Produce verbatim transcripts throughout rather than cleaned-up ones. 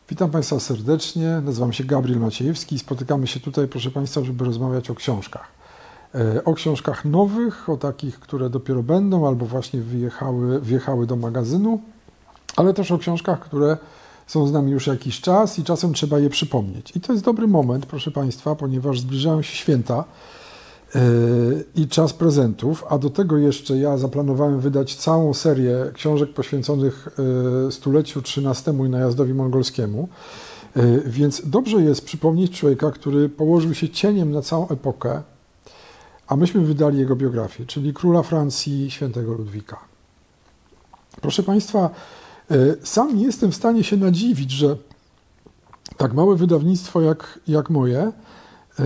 Witam Państwa serdecznie, nazywam się Gabriel Maciejewski i spotykamy się tutaj, proszę Państwa, żeby rozmawiać o książkach. O książkach nowych, o takich, które dopiero będą albo właśnie wyjechały, wjechały do magazynu, ale też o książkach, które są z nami już jakiś czas i czasem trzeba je przypomnieć. I to jest dobry moment, proszę Państwa, ponieważ zbliżają się święta yy, i czas prezentów, a do tego jeszcze ja zaplanowałem wydać całą serię książek poświęconych yy, stuleciu trzynastemu i najazdowi mongolskiemu. Yy, więc dobrze jest przypomnieć człowieka, który położył się cieniem na całą epokę, a myśmy wydali jego biografię, czyli króla Francji, świętego Ludwika. Proszę Państwa, sam nie jestem w stanie się nadziwić, że tak małe wydawnictwo jak, jak moje yy,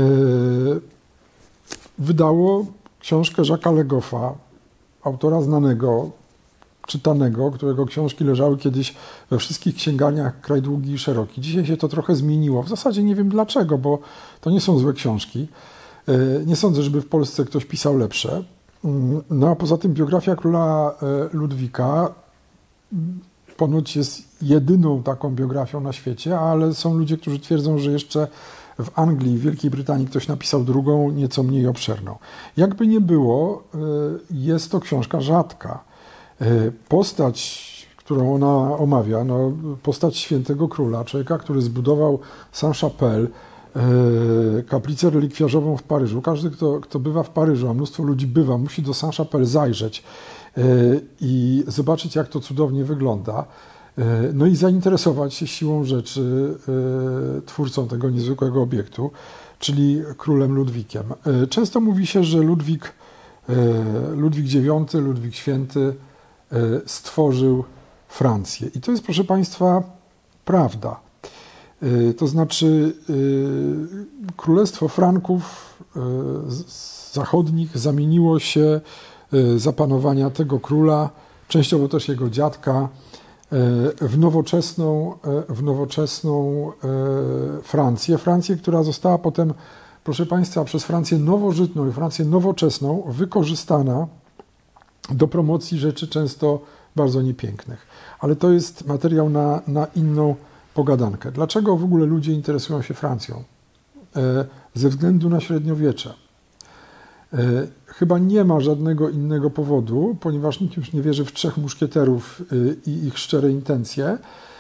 wydało książkę Jacques'a Le Goffa, autora znanego, czytanego, którego książki leżały kiedyś we wszystkich księgarniach kraj długi i szeroki. Dzisiaj się to trochę zmieniło. W zasadzie nie wiem dlaczego, bo to nie są złe książki. Yy, nie sądzę, żeby w Polsce ktoś pisał lepsze. Yy, no a poza tym biografia króla yy, Ludwika ponoć jest jedyną taką biografią na świecie, ale są ludzie, którzy twierdzą, że jeszcze w Anglii, w Wielkiej Brytanii ktoś napisał drugą, nieco mniej obszerną. Jakby nie było, jest to książka rzadka. Postać, którą ona omawia, no, postać świętego króla, człowieka, który zbudował Sainte-Chapelle, kaplicę relikwiarzową w Paryżu. Każdy, kto, kto bywa w Paryżu, a mnóstwo ludzi bywa, musi do Sainte-Chapelle zajrzeć i zobaczyć, jak to cudownie wygląda, no i zainteresować się siłą rzeczy twórcą tego niezwykłego obiektu, czyli królem Ludwikiem. Często mówi się, że Ludwik, Ludwik dziewiąty, Ludwik Święty stworzył Francję. I to jest, proszę Państwa, prawda. To znaczy Królestwo Franków zachodnich zamieniło się za panowania tego króla, częściowo też jego dziadka, w nowoczesną, w nowoczesną Francję. Francję, która została potem, proszę Państwa, przez Francję nowożytną i Francję nowoczesną wykorzystana do promocji rzeczy często bardzo niepięknych. Ale to jest materiał na, na inną pogadankę. Dlaczego w ogóle ludzie interesują się Francją? Ze względu na średniowiecze. Chyba nie ma żadnego innego powodu, ponieważ nikt już nie wierzy w trzech muszkieterów i ich szczere intencje.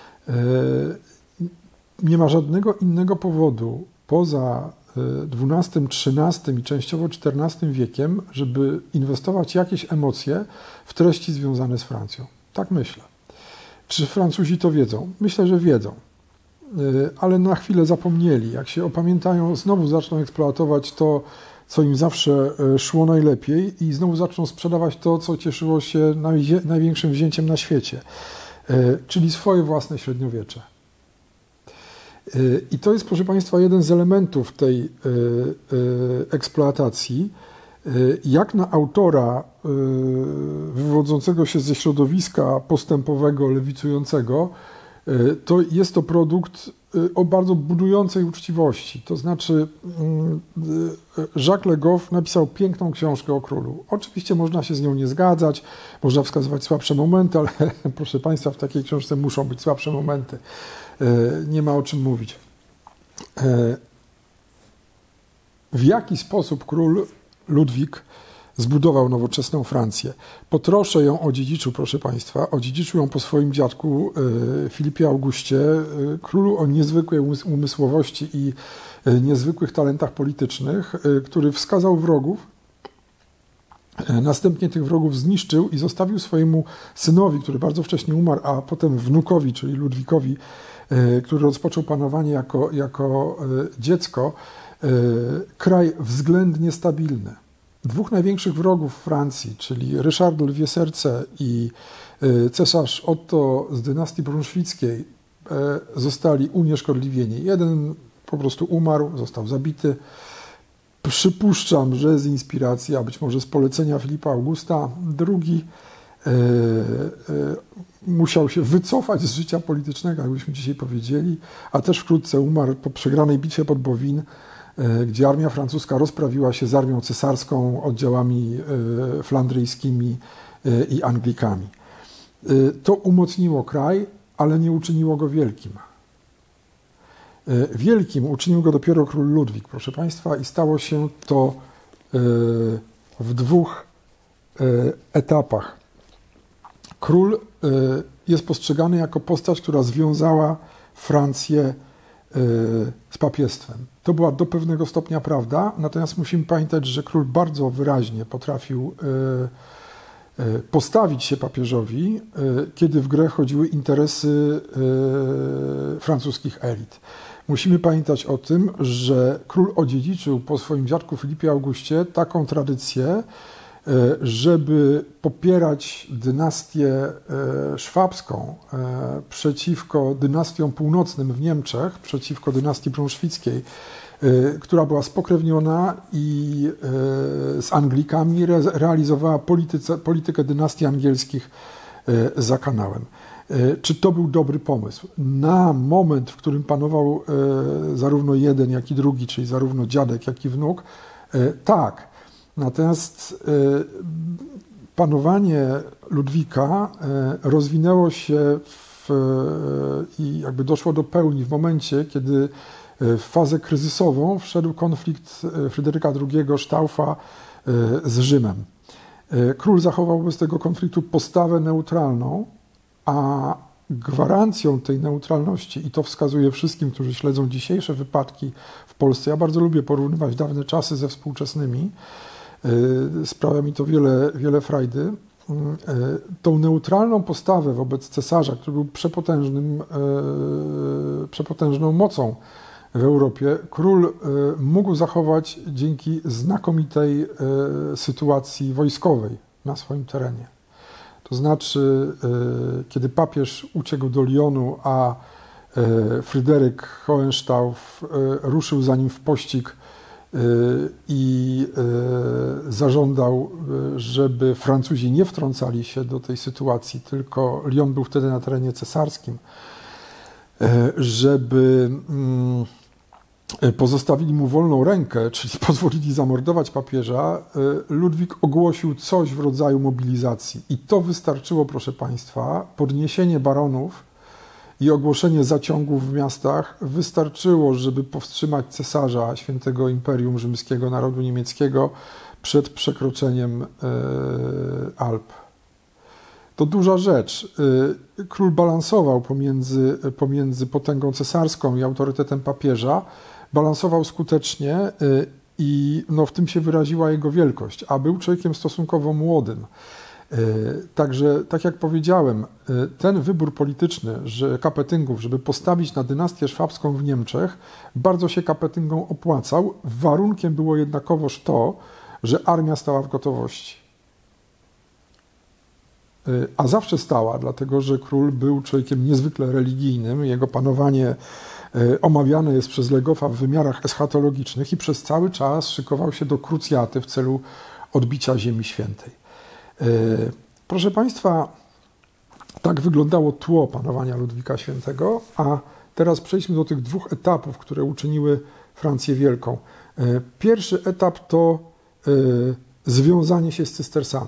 Nie ma żadnego innego powodu poza dwunastym, trzynastym i częściowo czternastym wiekiem, żeby inwestować jakieś emocje w treści związane z Francją. Tak myślę. Czy Francuzi to wiedzą? Myślę, że wiedzą. Ale na chwilę zapomnieli. Jak się opamiętają, znowu zaczną eksploatować to, co im zawsze szło najlepiej i znowu zaczną sprzedawać to, co cieszyło się największym wzięciem na świecie, czyli swoje własne średniowiecze. I to jest, proszę Państwa, jeden z elementów tej eksploatacji. Jak na autora wywodzącego się ze środowiska postępowego, lewicującego, to jest to produkt o bardzo budującej uczciwości. To znaczy Jacques Le Goff napisał piękną książkę o królu. Oczywiście można się z nią nie zgadzać, można wskazywać słabsze momenty, ale proszę Państwa, w takiej książce muszą być słabsze momenty. Nie ma o czym mówić. W jaki sposób król Ludwik zbudował nowoczesną Francję? Po trosze ją odziedziczył, proszę Państwa, odziedziczył ją po swoim dziadku Filipie Augustie, królu o niezwykłej umysłowości i niezwykłych talentach politycznych, który wskazał wrogów, następnie tych wrogów zniszczył i zostawił swojemu synowi, który bardzo wcześnie umarł, a potem wnukowi, czyli Ludwikowi, który rozpoczął panowanie jako, jako dziecko, kraj względnie stabilny. Dwóch największych wrogów Francji, czyli Ryszard Lwie Serce i cesarz Otto z dynastii brunszwickiej, zostali unieszkodliwieni. Jeden po prostu umarł, został zabity. Przypuszczam, że z inspiracji, a być może z polecenia Filipa Augusta. Drugi e, e, musiał się wycofać z życia politycznego, jakbyśmy dzisiaj powiedzieli, a też wkrótce umarł po przegranej bitwie pod Bowin, gdzie armia francuska rozprawiła się z armią cesarską, oddziałami flandryjskimi i Anglikami. To umocniło kraj, ale nie uczyniło go wielkim. wielkim uczynił go dopiero król Ludwik, proszę Państwa, i stało się to w dwóch etapach. Król jest postrzegany jako postać, która związała Francję z papiestwem. To była do pewnego stopnia prawda, natomiast musimy pamiętać, że król bardzo wyraźnie potrafił postawić się papieżowi, kiedy w grę chodziły interesy francuskich elit. Musimy pamiętać o tym, że król odziedziczył po swoim dziadku Filipie Augustie taką tradycję, żeby popierać dynastię szwabską przeciwko dynastiom północnym w Niemczech, przeciwko dynastii brunszwickiej, która była spokrewniona i z Anglikami realizowała polityce, politykę dynastii angielskich za kanałem. Czy to był dobry pomysł? Na moment, w którym panował zarówno jeden, jak i drugi, czyli zarówno dziadek, jak i wnuk, tak. Natomiast panowanie Ludwika rozwinęło się w, i jakby doszło do pełni w momencie, kiedy w fazę kryzysową wszedł konflikt Fryderyka drugiego Staufa z Rzymem. Król zachował wobec tego konfliktu postawę neutralną, a gwarancją tej neutralności, i to wskazuje wszystkim, którzy śledzą dzisiejsze wypadki w Polsce, ja bardzo lubię porównywać dawne czasy ze współczesnymi, sprawia mi to wiele, wiele frajdy, tą neutralną postawę wobec cesarza, który był przepotężnym, przepotężną mocą w Europie, król mógł zachować dzięki znakomitej sytuacji wojskowej na swoim terenie. To znaczy, kiedy papież uciekł do Lyonu, a Fryderyk Hohenstauf ruszył za nim w pościg i zażądał, żeby Francuzi nie wtrącali się do tej sytuacji, tylko Lyon był wtedy na terenie cesarskim, żeby pozostawili mu wolną rękę, czyli pozwolili zamordować papieża, Ludwik ogłosił coś w rodzaju mobilizacji. I to wystarczyło, proszę Państwa, podniesienie baronów i ogłoszenie zaciągów w miastach wystarczyło, żeby powstrzymać cesarza Świętego Imperium Rzymskiego Narodu Niemieckiego przed przekroczeniem Alp. To duża rzecz. Król balansował pomiędzy, pomiędzy potęgą cesarską i autorytetem papieża, balansował skutecznie i no, w tym się wyraziła jego wielkość, a był człowiekiem stosunkowo młodym. Także, tak jak powiedziałem, ten wybór polityczny, że Kapetyngów, żeby postawić na dynastię szwabską w Niemczech, bardzo się Kapetyngom opłacał. Warunkiem było jednakowoż to, że armia stała w gotowości. A zawsze stała, dlatego że król był człowiekiem niezwykle religijnym. Jego panowanie omawiane jest przez Legofa w wymiarach eschatologicznych i przez cały czas szykował się do krucjaty w celu odbicia Ziemi Świętej. Proszę Państwa, tak wyglądało tło panowania Ludwika Świętego, a teraz przejdźmy do tych dwóch etapów, które uczyniły Francję wielką. Pierwszy etap to związanie się z cystersami.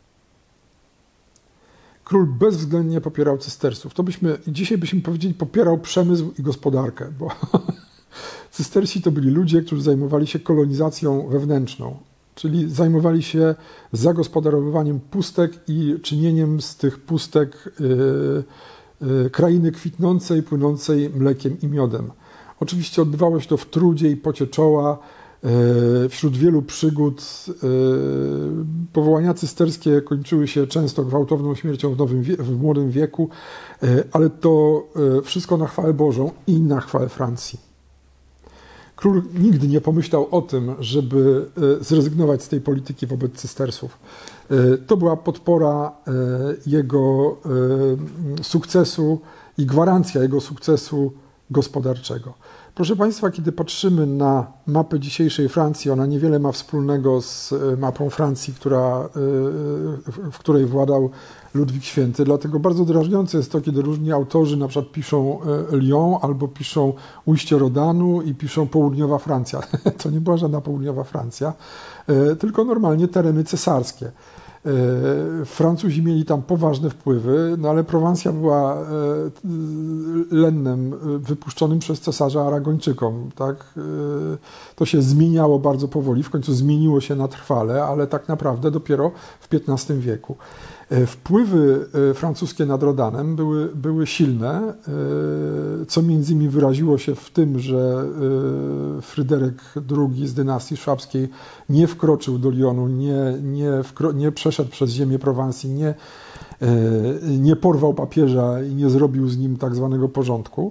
Król bezwzględnie popierał cystersów. To byśmy, dzisiaj byśmy powiedzieli, popierał przemysł i gospodarkę, bo cystersi to byli ludzie, którzy zajmowali się kolonizacją wewnętrzną, czyli zajmowali się zagospodarowywaniem pustek i czynieniem z tych pustek yy, yy, krainy kwitnącej, płynącej mlekiem i miodem. Oczywiście odbywało się to w trudzie i pocie czoła. Wśród wielu przygód powołania cysterskie kończyły się często gwałtowną śmiercią w, nowym, w młodym wieku, ale to wszystko na chwałę Bożą i na chwałę Francji. Król nigdy nie pomyślał o tym, żeby zrezygnować z tej polityki wobec cystersów. To była podpora jego sukcesu i gwarancja jego sukcesu gospodarczego. Proszę Państwa, kiedy patrzymy na mapę dzisiejszej Francji, ona niewiele ma wspólnego z mapą Francji, która, w której władał Ludwik Święty. Dlatego bardzo drażniące jest to, kiedy różni autorzy na przykład piszą Lyon albo piszą ujście Rodanu i piszą południowa Francja. To nie była żadna południowa Francja, tylko normalnie tereny cesarskie. Francuzi mieli tam poważne wpływy, no ale Prowansja była lennem wypuszczonym przez cesarza Aragończykom. Tak? To się zmieniało bardzo powoli, w końcu zmieniło się na trwale, ale tak naprawdę dopiero w piętnastym wieku. Wpływy francuskie nad Rodanem były, były silne, co między innymi wyraziło się w tym, że Fryderyk drugi z dynastii szwabskiej nie wkroczył do Lyonu, nie, nie, wkro, nie przeszedł przez ziemię Prowansji, nie, nie porwał papieża i nie zrobił z nim tak zwanego porządku,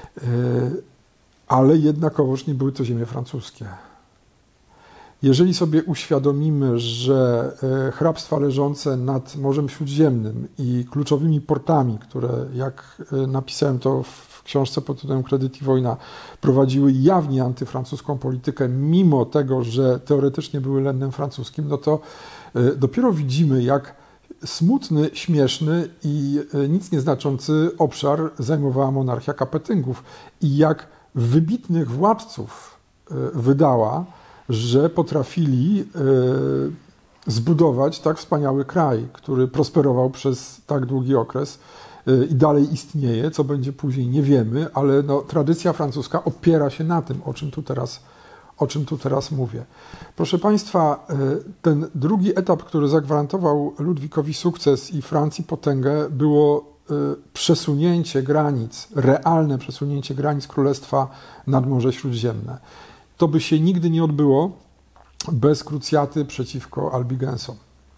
ale jednakowoż nie były to ziemie francuskie. Jeżeli sobie uświadomimy, że hrabstwa leżące nad Morzem Śródziemnym i kluczowymi portami, które, jak napisałem to w książce pod tytułem Kredyt i wojna, prowadziły jawnie antyfrancuską politykę, mimo tego, że teoretycznie były lennem francuskim, no to dopiero widzimy, jak smutny, śmieszny i nic nieznaczący obszar zajmowała monarchia Kapetyngów i jak wybitnych władców wydała, że potrafili y, zbudować tak wspaniały kraj, który prosperował przez tak długi okres y, i dalej istnieje, co będzie później nie wiemy, ale no, tradycja francuska opiera się na tym, o czym tu teraz, o czym tu teraz mówię. Proszę Państwa, y, ten drugi etap, który zagwarantował Ludwikowi sukces i Francji potęgę, było y, przesunięcie granic, realne przesunięcie granic Królestwa nad Morze Śródziemne. To by się nigdy nie odbyło bez krucjaty przeciwko Albigensom.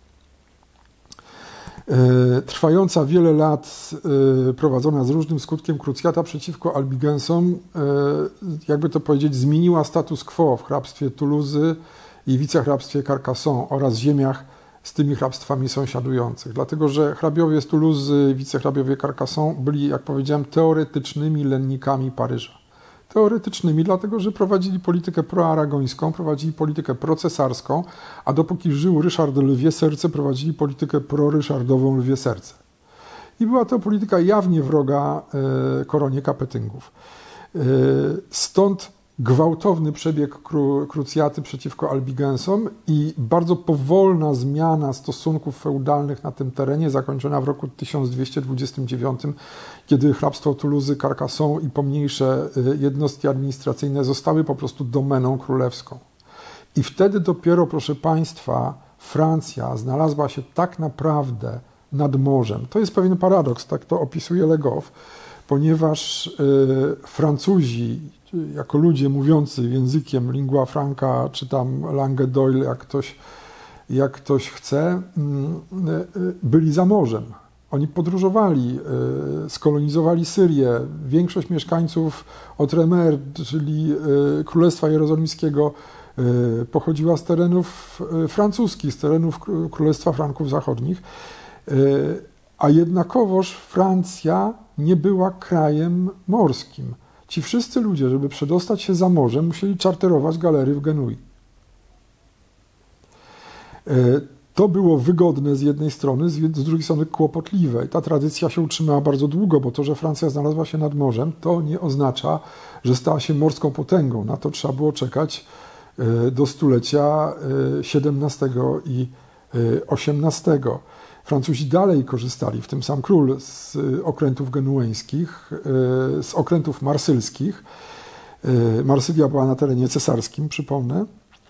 Trwająca wiele lat, prowadzona z różnym skutkiem krucjata przeciwko Albigensom, jakby to powiedzieć, zmieniła status quo w hrabstwie Toulouse i wicehrabstwie Carcassonne oraz ziemiach z tymi hrabstwami sąsiadujących. Dlatego, że hrabiowie z Toulouse, wicehrabiowie Carcassonne byli, jak powiedziałem, teoretycznymi lennikami Paryża. Teoretycznymi, dlatego że prowadzili politykę proaragońską, prowadzili politykę procesarską, a dopóki żył Ryszard Lwie Serce, prowadzili politykę proryszardową Lwie Serce. I była to polityka jawnie wroga e, koronie Kapetyngów. E, stąd gwałtowny przebieg kru, krucjaty przeciwko Albigensom i bardzo powolna zmiana stosunków feudalnych na tym terenie, zakończona w roku tysiąc dwieście dwudziestym dziewiątym, kiedy hrabstwo Toulouse, Carcassonne i pomniejsze jednostki administracyjne zostały po prostu domeną królewską. I wtedy dopiero, proszę Państwa, Francja znalazła się tak naprawdę nad morzem. To jest pewien paradoks, tak to opisuje Le Goff, ponieważ y, Francuzi, jako ludzie mówiący językiem lingua franca, czy tam langue d'oil, jak ktoś, jak ktoś chce, byli za morzem. Oni podróżowali, skolonizowali Syrię. Większość mieszkańców Outremer, czyli Królestwa Jerozolimskiego, pochodziła z terenów francuskich, z terenów Królestwa Franków Zachodnich, a jednakowoż Francja nie była krajem morskim. Ci wszyscy ludzie, żeby przedostać się za morze, musieli czarterować galery w Genui. To było wygodne z jednej strony, z drugiej strony kłopotliwe. I ta tradycja się utrzymała bardzo długo, bo to, że Francja znalazła się nad morzem, to nie oznacza, że stała się morską potęgą. Na to trzeba było czekać do stulecia siedemnastego i osiemnastego. Francuzi dalej korzystali, w tym sam król, z okrętów genueńskich, z okrętów marsylskich. Marsylia była na terenie cesarskim, przypomnę.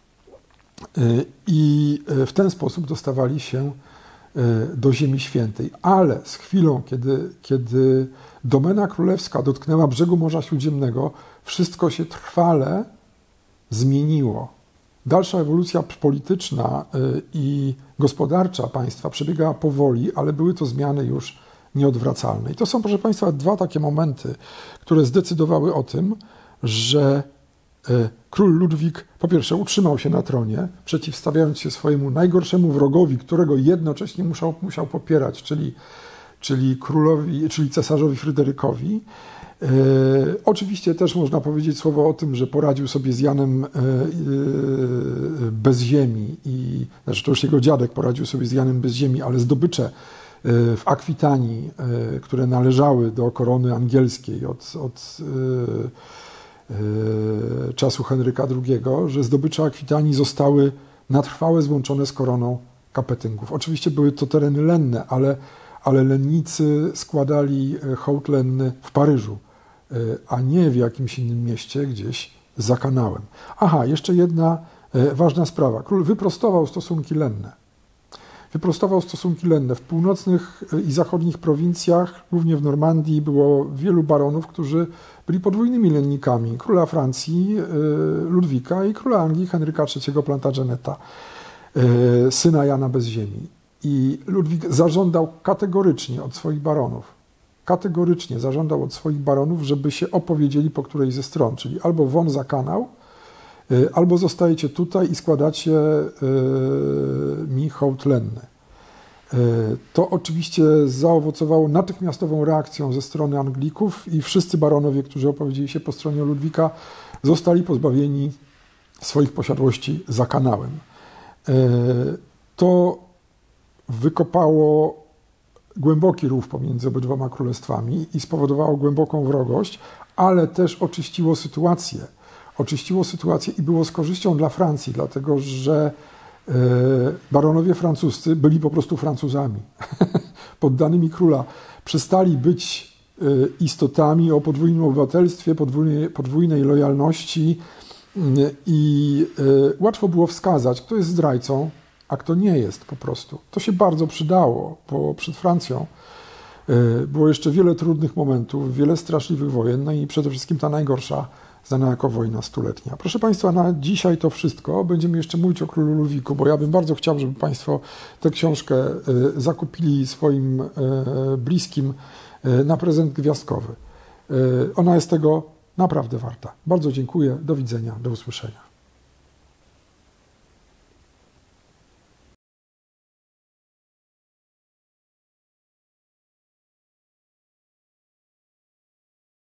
I w ten sposób dostawali się do Ziemi Świętej. Ale z chwilą, kiedy, kiedy domena królewska dotknęła brzegu Morza Śródziemnego, wszystko się trwale zmieniło. Dalsza ewolucja polityczna i gospodarcza państwa przebiegała powoli, ale były to zmiany już nieodwracalne. I to są, proszę Państwa, dwa takie momenty, które zdecydowały o tym, że król Ludwik po pierwsze utrzymał się na tronie, przeciwstawiając się swojemu najgorszemu wrogowi, którego jednocześnie musiał, musiał popierać, czyli, czyli królowi, czyli cesarzowi Fryderykowi. E, oczywiście też można powiedzieć słowo o tym, że poradził sobie z Janem e, e, bez ziemi, i, znaczy to już jego dziadek poradził sobie z Janem bez ziemi, ale zdobycze e, w Akwitanii, e, które należały do korony angielskiej od, od e, e, czasu Henryka drugiego, że zdobycze Akwitanii zostały na trwałe złączone z koroną Kapetynków. Oczywiście były to tereny lenne, ale, ale lennicy składali hołd lenny w Paryżu, a nie w jakimś innym mieście gdzieś za kanałem. Aha, jeszcze jedna ważna sprawa. Król wyprostował stosunki lenne. Wyprostował stosunki lenne. W północnych i zachodnich prowincjach, głównie w Normandii, było wielu baronów, którzy byli podwójnymi lennikami. Króla Francji Ludwika i króla Anglii Henryka trzeciego Plantageneta, syna Jana bez ziemi. I Ludwik zażądał kategorycznie od swoich baronów, kategorycznie zażądał od swoich baronów, żeby się opowiedzieli po którejś ze stron, czyli albo won za kanał, albo zostajecie tutaj i składacie mi hołd lenny. To oczywiście zaowocowało natychmiastową reakcją ze strony Anglików i wszyscy baronowie, którzy opowiedzieli się po stronie Ludwika, zostali pozbawieni swoich posiadłości za kanałem. To wykopało głęboki rów pomiędzy obydwoma królestwami i spowodowało głęboką wrogość, ale też oczyściło sytuację. Oczyściło sytuację i było z korzyścią dla Francji, dlatego że baronowie francuscy byli po prostu Francuzami, poddanymi króla. Przestali być istotami o podwójnym obywatelstwie, podwójnej, podwójnej lojalności i łatwo było wskazać, kto jest zdrajcą, a kto nie jest po prostu. To się bardzo przydało, bo przed Francją było jeszcze wiele trudnych momentów, wiele straszliwych wojen, no i przede wszystkim ta najgorsza, znana jako wojna stuletnia. Proszę Państwa, na dzisiaj to wszystko. Będziemy jeszcze mówić o królu Ludwiku, bo ja bym bardzo chciał, żeby Państwo tę książkę zakupili swoim bliskim na prezent gwiazdkowy. Ona jest tego naprawdę warta. Bardzo dziękuję. Do widzenia. Do usłyszenia.